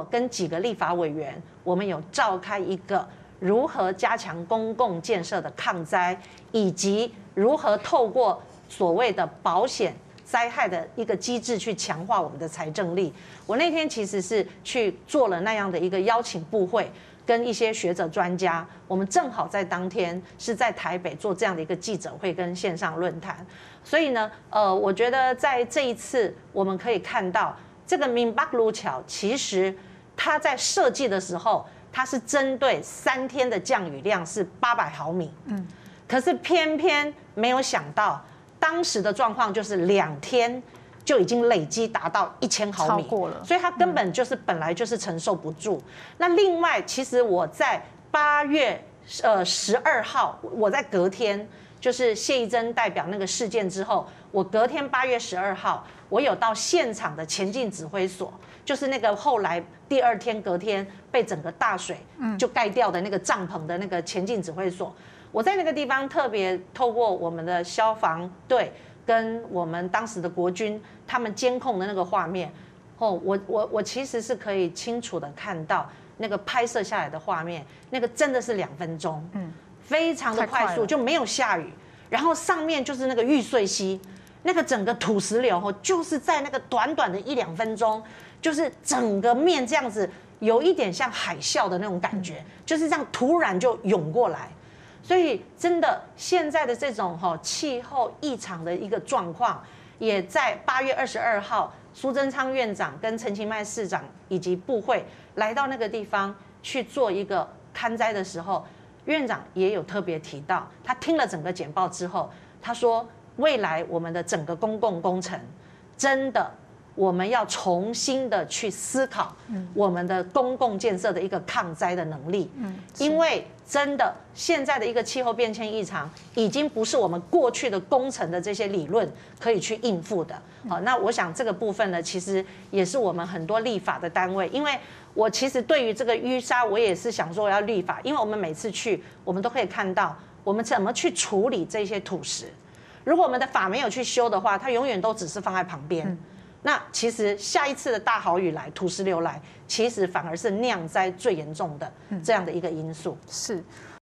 跟几个立法委员，我们有召开一个如何加强公共建设的抗灾，以及如何透过所谓的保险灾害的一个机制去强化我们的财政力。我那天其实是去做了那样的一个邀请部会，跟一些学者专家，我们正好在当天是在台北做这样的一个记者会跟线上论坛。所以呢，我觉得在这一次我们可以看到，这个明巴路桥其实它在设计的时候，它是针对3天的降雨量是800毫米，可是偏偏没有想到，当时的状况就是2天就已经累积达到1000毫米， 超过了， 所以它根本就是本来就是承受不住。那另外，其实我在8月12号，我在隔天，就是谢宜珍代表那个事件之后，我隔天8月12号，我有到现场的前进指挥所，就是那个后来第2天隔天被整个大水就盖掉的那个帐篷的那个前进指挥所。我在那个地方特别透过我们的消防队跟我们当时的国军他们监控的那个画面，我其实是可以清楚的看到那个拍摄下来的画面，那个真的是2分钟，非常的快速，就没有下雨，然后上面就是那个玉穗溪，那个整个土石流就是在那个短短的1-2分钟，就是整个面这样子，有一点像海啸的那种感觉，就是这样突然就涌过来。所以真的现在的这种气候异常的一个状况，也在8月22号，苏贞昌院长跟陈其迈市长以及部会来到那个地方去做一个勘灾的时候，院长也有特别提到，他听了整个简报之后，他说未来我们的整个公共工程真的我们要重新的去思考我们的公共建设的一个抗灾的能力，因为真的现在的一个气候变迁异常，已经不是我们过去的工程的这些理论可以去应付的。好，那我想这个部分呢，其实也是我们很多立法的单位，因为我其实对于这个淤沙，我也是想说我要立法，因为我们每次去，我们都可以看到我们怎么去处理这些土石。如果我们的法没有去修的话，它永远都只是放在旁边。那其实下一次的大豪雨来，土石流来，其实反而是酿灾最严重的这样的一个因素。 是，